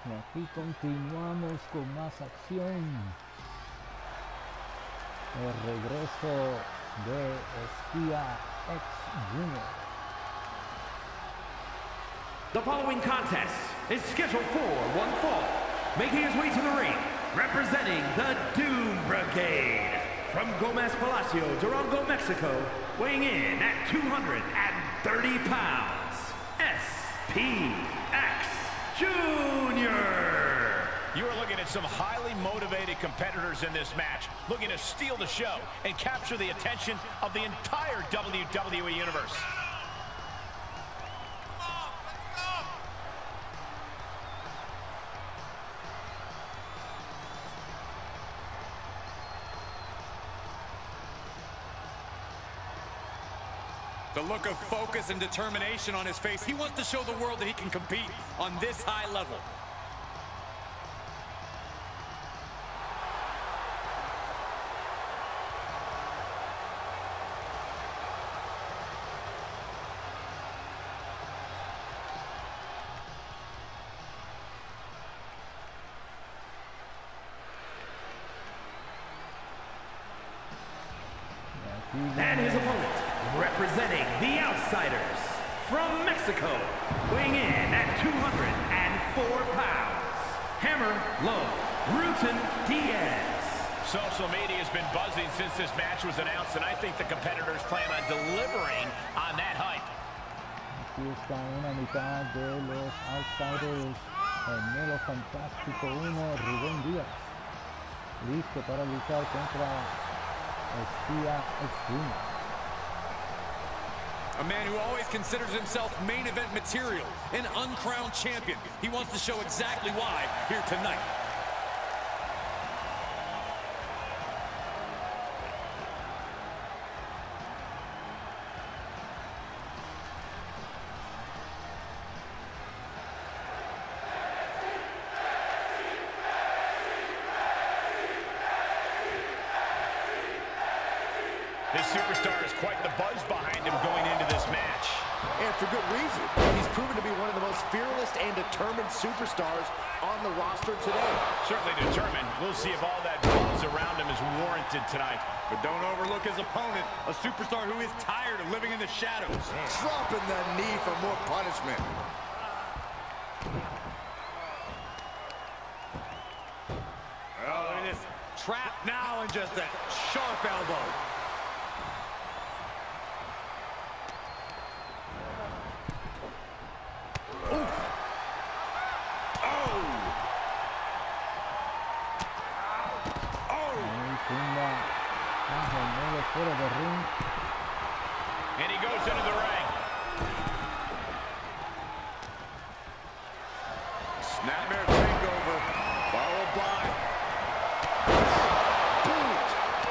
Y aquí continuamos con más acción. El regreso de Espia X Jr. The following contest is scheduled for one fall. Making his way to the ring, representing the Doom Brigade. From Gomez Palacio, Durango, Mexico, weighing in at 230 pounds, Espia X Jr. You are looking at some highly motivated competitors in this match, looking to steal the show and capture the attention of the entire WWE Universe. The look of focus and determination on his face. He wants to show the world that he can compete on this high level. And his opponent, representing the Outsiders, from Mexico, weighing in at 204 pounds, Hammer Low Ruben Díaz. Social media has been buzzing since this match was announced, and I think the competitors plan on delivering on that hype. Aquí está una mitad de los Outsiders, Gemelo Fantástico 1, Rubén Díaz, listo para luchar contra Espia X Jr. A man who always considers himself main event material, an uncrowned champion. He wants to show exactly why here tonight. This superstar has quite the buzz behind him going into this match. And for good reason. He's proven to be one of the most fearless and determined superstars on the roster today. Certainly determined. We'll see if all that buzz around him is warranted tonight. But don't overlook his opponent, a superstar who is tired of living in the shadows. Dropping the knee for more punishment. Oh, look at this. Trapped now and just a sharp elbow. Fuera de ring. And he goes into the ring. Snapmare takeover, followed by boot.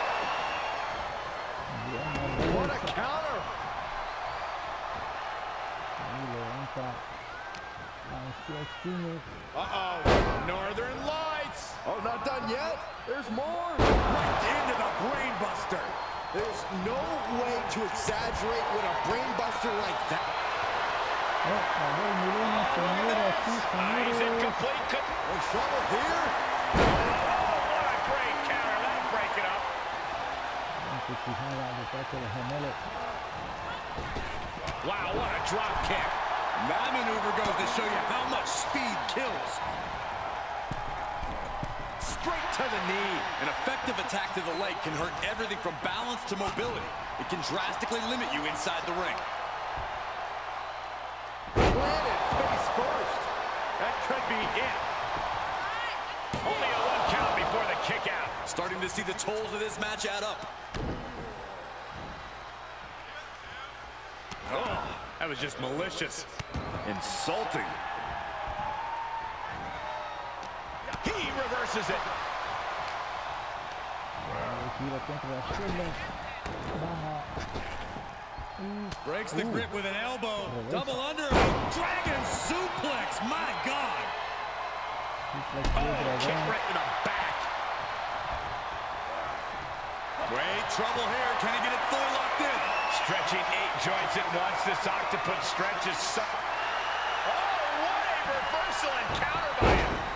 What a counter! Uh-oh, Northern Lights. Oh, not done yet. There's more. Right into the brain buster. There's no way to exaggerate with a brain buster like that. He's incomplete. In trouble here. Oh, what a great counter. That'll break it up. Wow, what a drop kick. That maneuver goes to show you how much speed kills. Straight to the knee. An effective attack to the leg can hurt everything from balance to mobility. It can drastically limit you inside the ring. Planted face first. That could be it. Only a one count before the kick out. Starting to see the tolls of this match add up. Oh, that was just malicious. Insulting. He reverses it. Breaks the grip with an elbow. Double under. Dragon suplex. My God. Oh, kick right in the back. Great trouble here. Can he get it fully locked in? Stretching 8 joints at once. This octopus stretches. Oh, what a reversal and counter by him.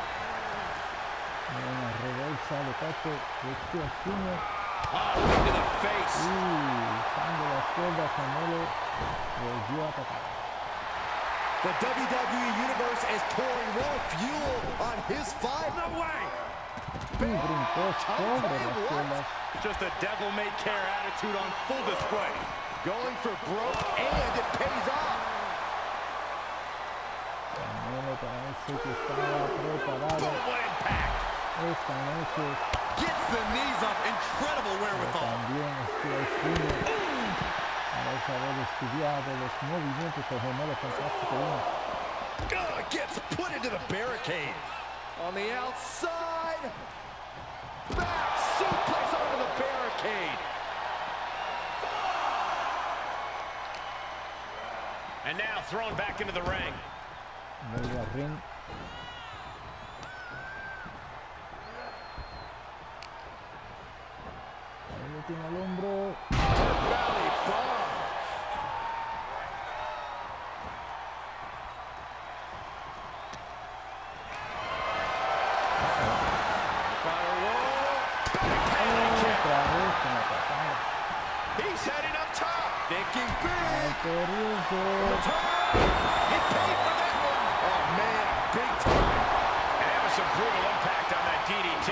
Una reversa de parte de Espia X Jr. Into the face. Usando las cuerdas, Gemelo volvió a atacar. The WWE Universe is pouring more fuel on his fight. No way! Brincó sobre las cuerdas. Just a devil-may-care attitude on full display. Going for broke, and it pays off. Gemelo parece que estaba preparado What impact! esta noche. Gets the knees up. Incredible Pero wherewithal. también Espia X Jr. parece haber estudiado los movimientos de Gemelo Fantástico 1. Gets put into the barricade. On the outside. Back suplex onto the barricade. And now thrown back into the ring. Vuelve al ring. Ahí lo tiene al hombro. Valley bomb. Otra vez con la patada. He's heading up top. Thinking big. Alto riesgo. He paid for that one. Oh, man, big time. And that was some brutal impact on that DDT.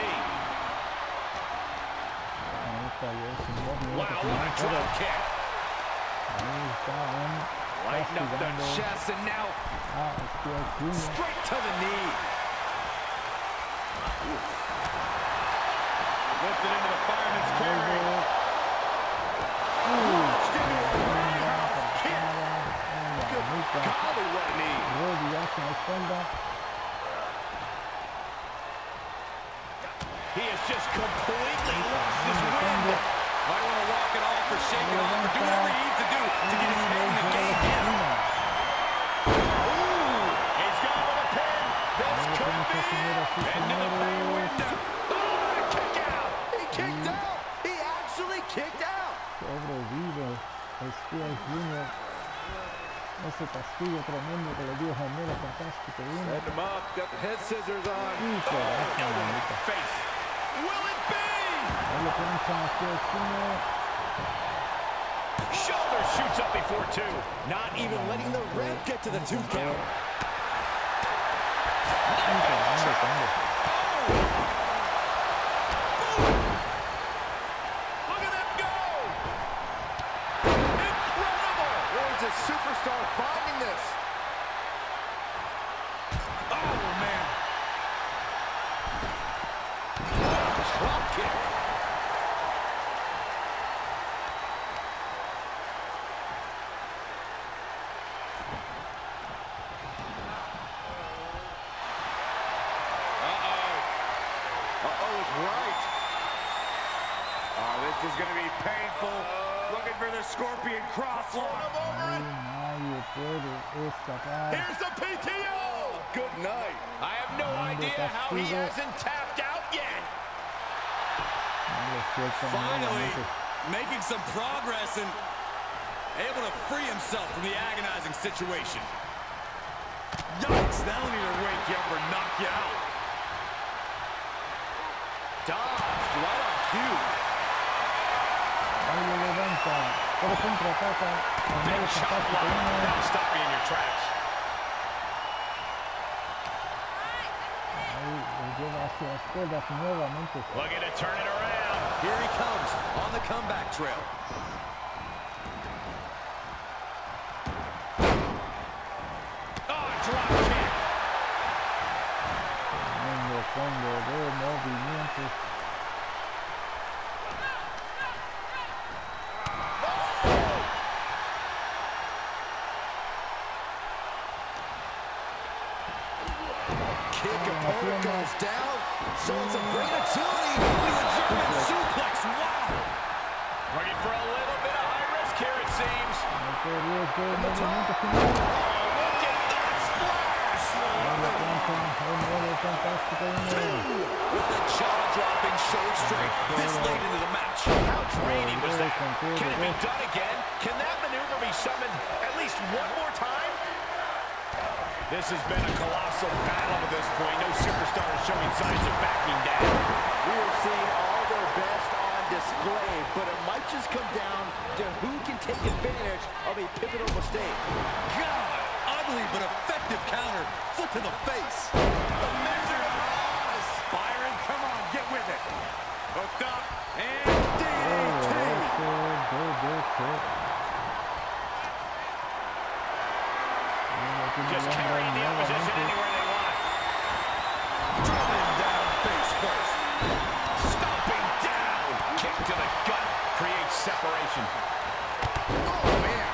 Ahí falló sin movimiento. Wow, what a drop kick. Ahí está Lighten up the castigando chest, and now a Espia X Jr. straight to the knee. Lifted into the fireman's carry. Golly, what a knee. Díaz en la espalda. He has just completely lost his wind. Might want to walk it off or shake it off or do whatever he needs to do to get his head in the game again. He's gone with a pin. This could be into the pay window. Oh, kick out. He kicked out. He actually kicked out. Sobrevive Espia X Jr. Ese castigo tremendo que le dio Gemelo Fantástico 1. Set him up. Got the head scissors on. Face. Will it be? Ahí lo plancha a Espia X Jr. Shoulder shoots up before two. Not even letting the ref get to the 2 count. Look at them go. Incredible. Where's the superstar finding this? Oh, man. Drop kick. Uh-oh is right. Oh, this is going to be painful. Looking for the scorpion crosslock. Nadie puede escapar. Here's the PTO. Good night. I have no idea how he hasn't tapped out yet. Finally making some progress and able to free himself from the agonizing situation. Yikes, that'll either wake you up or knock you out. Dodged right on cue. Ahí lo levanta. Pero contraataca. Big Gemelo shot Fantástico block. 1. That'll stop you in your tracks. Ahí lo lleva hacia las cuerdas nuevamente. Looking to turn it around. Here he comes on the comeback trail. Oh, drop kick. Tremendo combo de movimientos. Kick opponent goes down. Showing some great agility. German suplex. Wow. Looking for a little bit of high risk here, it seems. Alto riesgo, movimiento final. Oh, look at that splash. Ahí lo plancha Gemelo Fantástico 1. With the jaw-dropping show strength this late into the match. How draining was that? Can it be done again? Can that maneuver be summoned at least one more time? This has been a colossal battle to this point. No superstar is showing signs of backing down. We are seeing all their best on display, but it might just come down to who can take advantage of a pivotal mistake. God, ugly but effective counter. Foot to the face. The measure of Oz. Byron, come on, get with it. Hooked up and DDT. Just carrying the opposition anywhere they want. Driven down face first. Stomping down. Kick to the gut. Creates separation. Oh, man.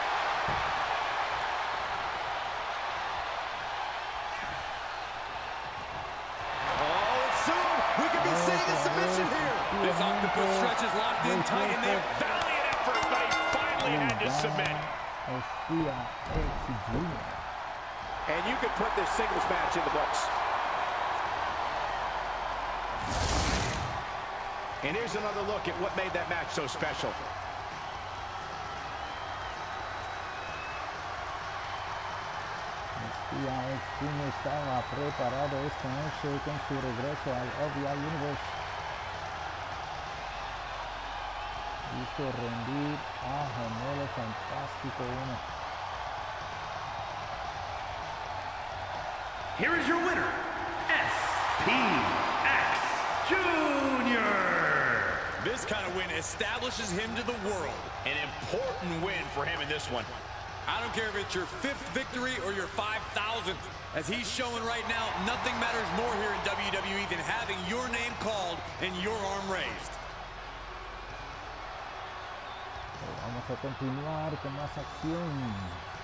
Oh, soon we could be seeing a submission here. This octopus stretch is locked in tight in there. Valiant effort, but he finally had to submit. Espia X Jr. And you can put this singles match in the books. And here's another look at what made that match so special. Espia X Jr. estaba preparado esta noche con su regreso al OVI Universe. Listo rendir a Gemelo Fantástico 1. Here is your winner, Espia X Jr. This kind of win establishes him to the world. An important win for him in this one. I don't care if it's your 5th victory or your 5,000th. As he's showing right now, nothing matters more here in WWE than having your name called and your arm raised. Vamos a continuar con más acción.